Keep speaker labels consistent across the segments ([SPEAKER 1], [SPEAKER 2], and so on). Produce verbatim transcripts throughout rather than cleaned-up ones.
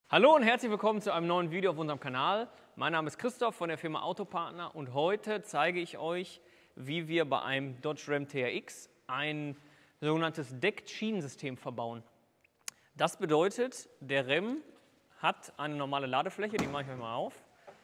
[SPEAKER 1] Hallo und herzlich willkommen zu einem neuen Video auf unserem Kanal. Mein Name ist Christoph von der Firma Autopartner und heute zeige ich euch, wie wir bei einem Dodge Ram T R X ein sogenanntes Deck-Schienensystem verbauen. Das bedeutet, der Ram hat eine normale Ladefläche, die mache ich euch mal auf.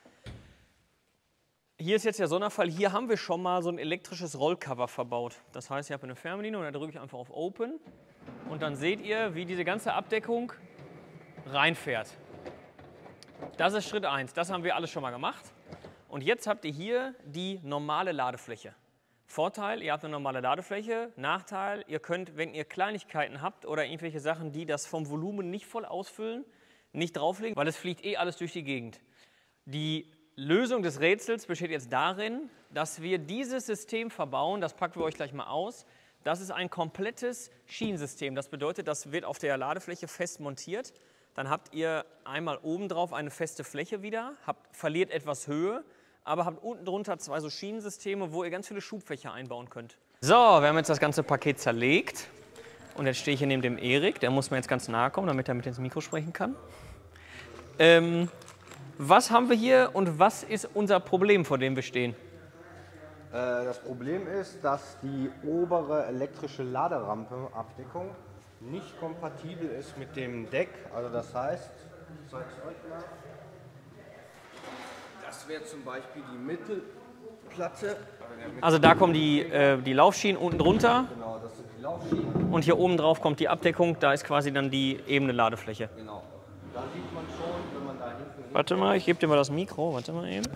[SPEAKER 1] Hier ist jetzt der Sonderfall, hier haben wir schon mal so ein elektrisches Rollcover verbaut. Das heißt, ihr habt eine Fernbedienung und da drücke ich einfach auf Open und dann seht ihr, wie diese ganze Abdeckung reinfährt. Das ist Schritt eins, das haben wir alles schon mal gemacht. Und jetzt habt ihr hier die normale Ladefläche. Vorteil, ihr habt eine normale Ladefläche. Nachteil, ihr könnt, wenn ihr Kleinigkeiten habt oder irgendwelche Sachen, die das vom Volumen nicht voll ausfüllen, nicht drauflegen, weil es fliegt eh alles durch die Gegend. Die Lösung des Rätsels besteht jetzt darin, dass wir dieses System verbauen, das packen wir euch gleich mal aus. Das ist ein komplettes Schienensystem. Das bedeutet, das wird auf der Ladefläche fest montiert. Dann habt ihr einmal oben drauf eine feste Fläche wieder, habt, verliert etwas Höhe, aber habt unten drunter zwei so Schienensysteme, wo ihr ganz viele Schubfächer einbauen könnt. So, wir haben jetzt das ganze Paket zerlegt und jetzt stehe ich hier neben dem Erik, der muss mir jetzt ganz nahe kommen, damit er mit ins Mikro sprechen kann. Ähm, was haben wir hier und was ist unser Problem, vor dem wir stehen?
[SPEAKER 2] Das Problem ist, dass die obere elektrische Laderampenabdeckung nicht kompatibel ist mit dem Deck. Also das heißt, ich zeige es euch mal. Das wäre zum Beispiel die Mittelplatte.
[SPEAKER 1] Also da kommen die, äh, die Laufschienen unten drunter.
[SPEAKER 2] Genau, das sind die Laufschienen.
[SPEAKER 1] Und hier oben drauf kommt die Abdeckung, da ist quasi dann die ebene Ladefläche.
[SPEAKER 2] Genau. Da sieht man schon, wenn man da hinten...
[SPEAKER 1] Warte mal, ich gebe dir mal das Mikro, warte mal eben.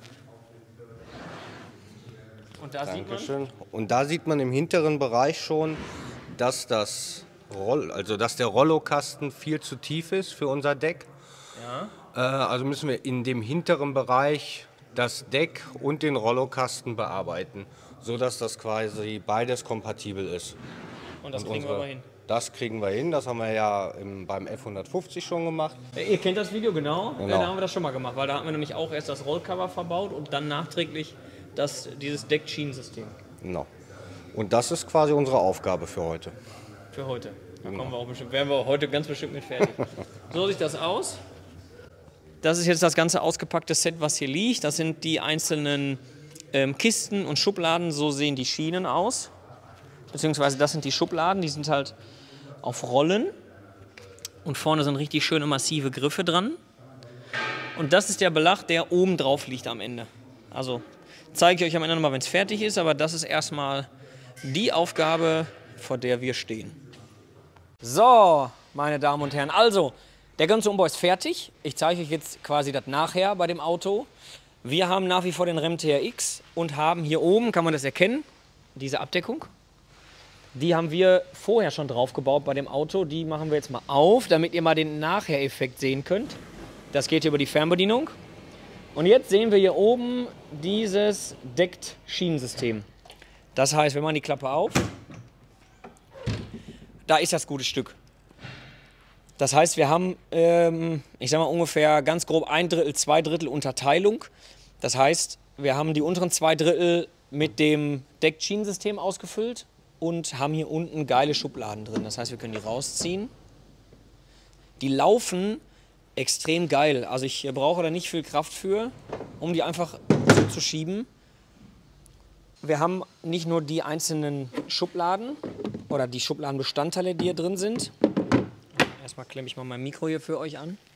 [SPEAKER 1] Und da sieht man...
[SPEAKER 2] Und da sieht man im hinteren Bereich schon, dass das Roll, also dass der Rollokasten viel zu tief ist für unser Deck.
[SPEAKER 1] Ja.
[SPEAKER 2] Äh, also müssen wir in dem hinteren Bereich das Deck und den Rollokasten bearbeiten, sodass das quasi beides kompatibel ist.
[SPEAKER 1] Und das
[SPEAKER 2] und
[SPEAKER 1] kriegen
[SPEAKER 2] unsere,
[SPEAKER 1] wir aber hin.
[SPEAKER 2] Das kriegen wir hin, das haben wir ja im, beim F hundertfünfzig schon gemacht.
[SPEAKER 1] Ihr kennt das Video, genau.
[SPEAKER 2] Genau.
[SPEAKER 1] Ja, da haben wir das schon mal gemacht, weil da hatten wir nämlich auch erst das Rollcover verbaut und dann nachträglich das, dieses Deck-Schienensystem.
[SPEAKER 2] Genau. Und das ist quasi unsere Aufgabe für heute.
[SPEAKER 1] Für heute. Da kommen wir auch bestimmt, werden wir heute ganz bestimmt mit fertig. So sieht das aus. Das ist jetzt das ganze ausgepackte Set, was hier liegt. Das sind die einzelnen ähm, Kisten und Schubladen. So sehen die Schienen aus. Beziehungsweise das sind die Schubladen. Die sind halt auf Rollen. Und vorne sind richtig schöne massive Griffe dran. Und das ist der Belag, der oben drauf liegt am Ende. Also zeige ich euch am Ende nochmal, wenn es fertig ist. Aber das ist erstmal die Aufgabe, vor der wir stehen. So, meine Damen und Herren, also, der ganze Umbau ist fertig. Ich zeige euch jetzt quasi das nachher bei dem Auto. Wir haben nach wie vor den Ram T R X und haben hier oben, kann man das erkennen, diese Abdeckung. Die haben wir vorher schon drauf gebaut bei dem Auto. Die machen wir jetzt mal auf, damit ihr mal den Nachher-Effekt sehen könnt. Das geht hier über die Fernbedienung. Und jetzt sehen wir hier oben dieses Deckt-Schienensystem. Das heißt, wir machen die Klappe auf. Da ist das gute Stück. Das heißt, wir haben, ähm, ich sag mal ungefähr ganz grob ein Drittel, zwei Drittel Unterteilung. Das heißt, wir haben die unteren zwei Drittel mit dem Deck-Schienensystem ausgefüllt und haben hier unten geile Schubladen drin. Das heißt, wir können die rausziehen. Die laufen extrem geil. Also ich brauche da nicht viel Kraft für, um die einfach so zu schieben. Wir haben nicht nur die einzelnen Schubladen oder die Schubladenbestandteile, die hier drin sind. Erstmal klemme ich mal mein Mikro hier für euch an.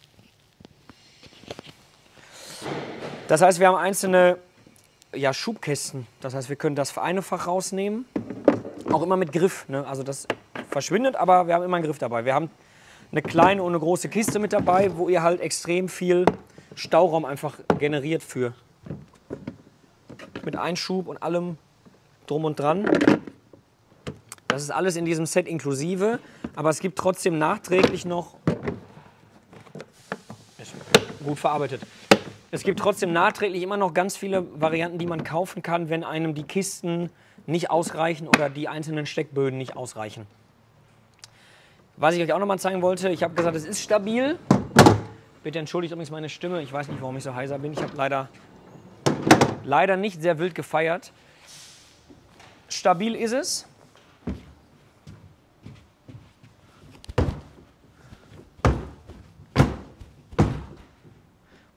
[SPEAKER 1] Das heißt, wir haben einzelne ja, Schubkästen. Das heißt, wir können das für eine Fach rausnehmen. Auch immer mit Griff. Ne? Also das verschwindet, aber wir haben immer einen Griff dabei. Wir haben eine kleine und eine große Kiste mit dabei, wo ihr halt extrem viel Stauraum einfach generiert für. Mit Einschub und allem drum und dran. Das ist alles in diesem Set inklusive, aber es gibt trotzdem nachträglich noch, gut verarbeitet, es gibt trotzdem nachträglich immer noch ganz viele Varianten, die man kaufen kann, wenn einem die Kisten nicht ausreichen oder die einzelnen Steckböden nicht ausreichen. Was ich euch auch noch mal zeigen wollte, ich habe gesagt, es ist stabil. Bitte entschuldigt übrigens meine Stimme, ich weiß nicht, warum ich so heiser bin. Ich habe leider, leider nicht sehr wild gefeiert. Stabil ist es.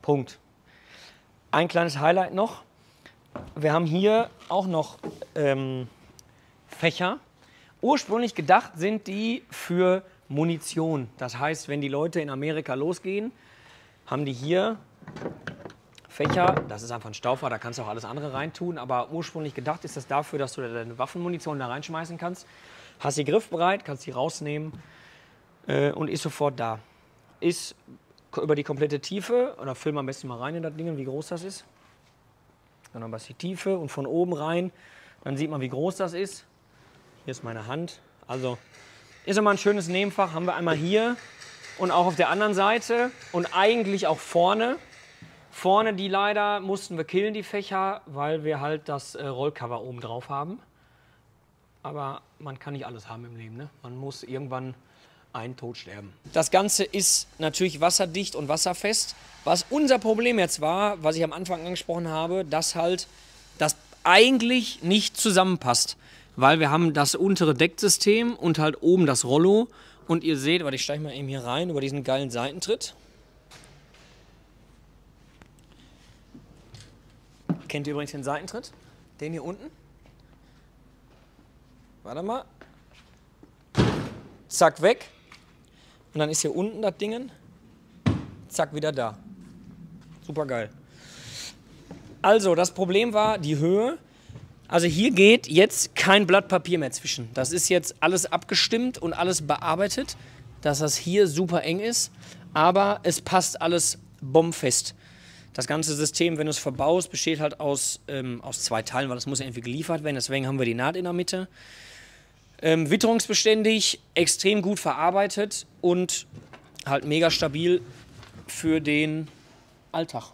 [SPEAKER 1] Punkt. Ein kleines Highlight noch. Wir haben hier auch noch ähm, Fächer. Ursprünglich gedacht sind die für Munition. Das heißt, wenn die Leute in Amerika losgehen, haben die hier Fächer. Das ist einfach ein Stauffer, da kannst du auch alles andere reintun. Aber ursprünglich gedacht ist das dafür, dass du deine Waffenmunition da reinschmeißen kannst. Hast die griffbereit, kannst die rausnehmen äh, und ist sofort da. Ist über die komplette Tiefe, oder film am besten mal rein in das Ding, wie groß das ist. Dann haben wir die Tiefe und von oben rein, dann sieht man, wie groß das ist. Hier ist meine Hand. Also ist immer ein schönes Nebenfach, haben wir einmal hier und auch auf der anderen Seite und eigentlich auch vorne. Vorne die leider mussten wir killen, die Fächer, weil wir halt das äh, Rollcover oben drauf haben. Aber man kann nicht alles haben im Leben, ne? Man muss irgendwann einen Tod sterben. Das Ganze ist natürlich wasserdicht und wasserfest. Was unser Problem jetzt war, was ich am Anfang angesprochen habe, dass halt das eigentlich nicht zusammenpasst. Weil wir haben das untere Decksystem und halt oben das Rollo. Und ihr seht, warte, ich steige mal eben hier rein über diesen geilen Seitentritt. Kennt ihr übrigens den Seitentritt? Den hier unten? Warte mal. Zack, weg. Und dann ist hier unten das Ding. Zack, wieder da. Super geil. Also, das Problem war die Höhe. Also hier geht jetzt kein Blatt Papier mehr zwischen. Das ist jetzt alles abgestimmt und alles bearbeitet, dass das hier super eng ist. Aber es passt alles bombfest. Das ganze System, wenn du es verbaust, besteht halt aus, ähm, aus zwei Teilen, weil das muss ja irgendwie geliefert werden. Deswegen haben wir die Naht in der Mitte. Ähm, witterungsbeständig, extrem gut verarbeitet und halt mega stabil für den Alltag.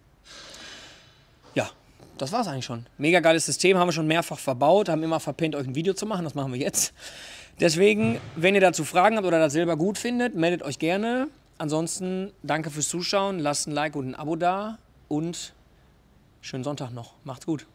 [SPEAKER 1] Ja, das war's eigentlich schon. Mega geiles System, haben wir schon mehrfach verbaut, haben immer verpennt, euch ein Video zu machen, das machen wir jetzt. Deswegen, wenn ihr dazu Fragen habt oder das selber gut findet, meldet euch gerne. Ansonsten danke fürs Zuschauen, lasst ein Like und ein Abo da und schönen Sonntag noch. Macht's gut.